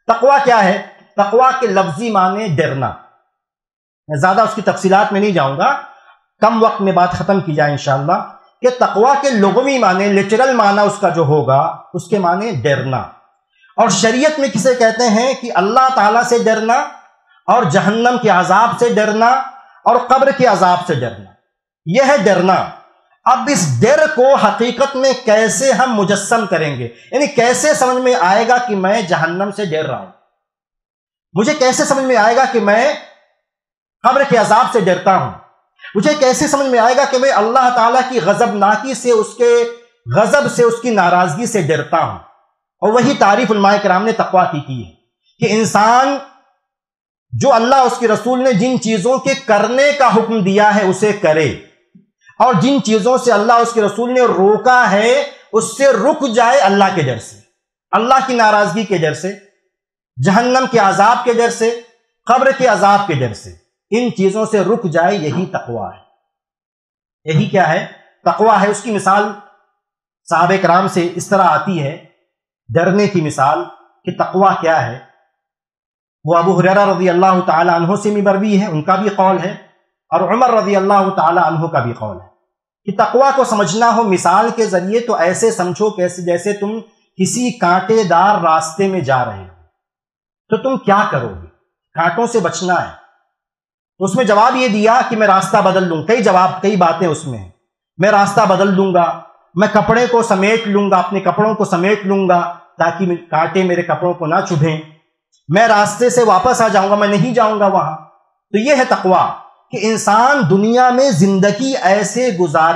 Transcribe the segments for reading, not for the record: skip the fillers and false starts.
تقویٰ کیا ہے؟ تقویٰ کے لفظی معنی ڈرنا. میں زیادہ اس کی تفصیلات میں نہیں جاؤں گا، کم وقت میں بات ختم کی جائے انشاءاللہ. کہ تقویٰ کے لغوی معنی، لٹرل معنی اس کا جو ہوگا، اس کے معنی ڈرنا. اور شریعت میں کسے کہتے ہیں؟ کہ اللہ تعالیٰ سے ڈرنا، اور جہنم کے عذاب سے ڈرنا، اور قبر کے عذاب سے ڈرنا. یہ ہے ڈرنا. اب اس ڈر کو حقیقت میں کیسے ہم مجسم کریں گے؟ یعنی کیسے سمجھ میں آئے گا کہ میں جہنم سے ڈر رہا ہوں؟ مجھے کیسے سمجھ میں آئے گا کہ میں قبر کے عذاب سے ڈرتا ہوں؟ مجھے کیسے سمجھ میں آئے گا کہ میں اللہ تعالیٰ کی غضبناکی سے، اس کے غضب سے، اس کی ناراضگی سے ڈرتا ہوں؟ اور وہی تعریف علماء کرام نے تقویٰ کی ہے کہ انسان جو اللہ اس کے رسول نے جن چیزوں کے کرنے کا حکم دیا ہے اسے کرے، اور جن چیزوں سے اللہ اس کے رسول نے روکا ہے اس سے رک جائے، اللہ کے ڈر سے، اللہ کی ناراضگی کے ڈر سے، جہنم کے عذاب کے ڈر سے، قبر کے عذاب کے ڈر سے، ان چیزوں سے رک جائے. یہی تقویٰ ہے. یہی کیا ہے؟ تقویٰ ہے. اس کی مثال صحابہ کرام سے اس طرح آتی ہے ڈرنے کی مثال کہ تقویٰ کیا ہے. وہ ابو ہریرہ رضی اللہ تعالی عنہ سے بھی مروی ہے، ان کا بھی قول ہے، اور عمر رضی اللہ تعالی عنہ کا بھی قول ہے کہ تقویٰ کو سمجھنا ہو مثال کے ذریعے تو ایسے سمجھو جیسے تم کسی کانٹے دار راستے میں جا رہے ہو تو تم کیا کرو گے؟ کانٹوں سے بچنا ہے. تو اس میں جواب یہ دیا کہ میں راستہ بدل لوں. کئی باتیں اس میں ہیں. میں راستہ بدل لوں گا، میں کپڑے کو سمیٹ لوں گا، اپنے کپڑوں کو سمیٹ لوں گا تاکہ کانٹے میرے کپڑوں کو نہ چبھیں. میں راستے سے واپس آ جاؤں گا، میں نہیں جاؤں گا وہاں. تو یہ ہے تقویٰ کہ انسان دنیا میں زندگی ایسے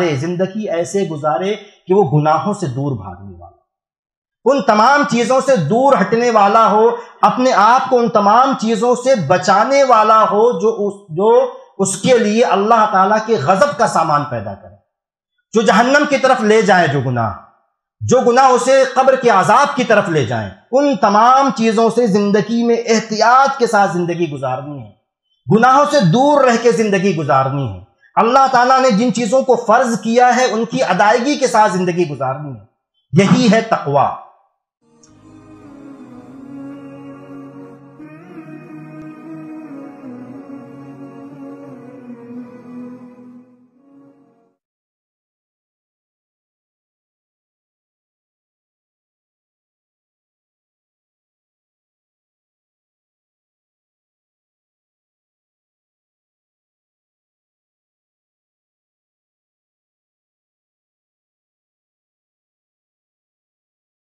گزارے کہ وہ گناہوں سے دور بھاگنے والا، ان تمام چیزوں سے دور ہٹنے والا ہو، اپنے آپ کو ان تمام چیزوں سے بچانے والا ہو جو اس کے لیے اللہ تعالیٰ کے غضب کا سامان پیدا کرے، جو جہنم کی طرف لے جائے، جو گناہ اسے قبر کے عذاب کی طرف لے جائیں. ان تمام چیزوں سے زندگی میں احتیاط کے ساتھ زندگی گزارنی ہے، گناہوں سے دور رہ کے زندگی گزارنی ہے. اللہ تعالیٰ نے جن چیزوں کو فرض کیا ہے ان کی ادائیگی کے ساتھ زندگی گزارنی ہے. یہی ہے تقویٰ.